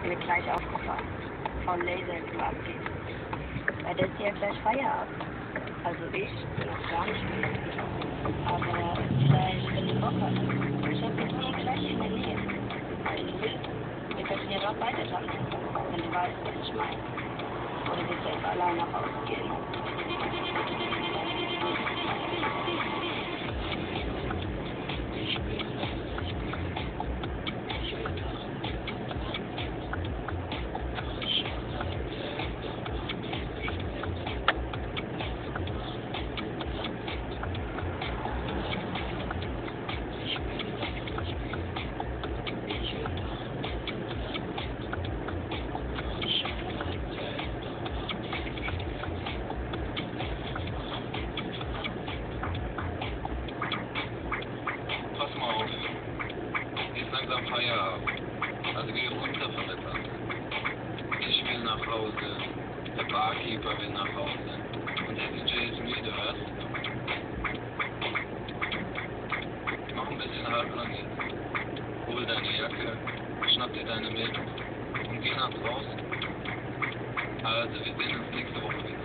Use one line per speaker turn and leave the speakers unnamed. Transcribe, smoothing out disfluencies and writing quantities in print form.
mir gleich aufgefallen. Von Laser quasi. Weil das ist ja gleich Feierabend. Also ich bin noch gar nicht müde. Aber vielleicht, wenn du Bock hast. Ich hab jetzt hier gleich in der Nähe. Also wir können hier dort weiter tanzen, wenn du weißt, was ich meine. Oder willst du jetzt allein nach Hause gehen?
Pass mal auf. Ist langsam Feierabend. Also geh runter von der Tanze. Ich will nach Hause. Der Barkeeper will nach Hause. Und der DJ ist müde, hörst du? Mach ein bisschen Halbplanet. Hol deine Jacke, schnapp dir deine Mädels und geh nach draußen. Also wir sehen uns nächste Woche wieder.